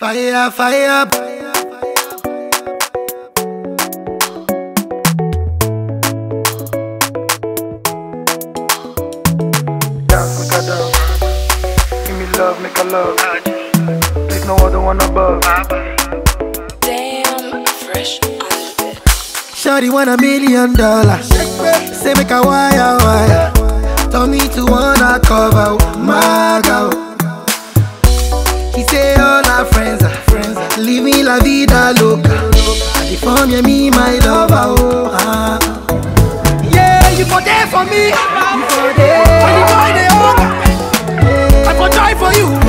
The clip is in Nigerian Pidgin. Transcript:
Fire, fire. Dance, make a dance. Give me love, make a love. There's no other one above. Damn, fresh on the bit. Shawty want $1 million. Say make a wire, wire. Tell me to wanna cover my girl. She say all her friends are living la vida loca. And they form me my lover, oh. Yeah, you for there for me. You for there. When you find the order, I for die for you.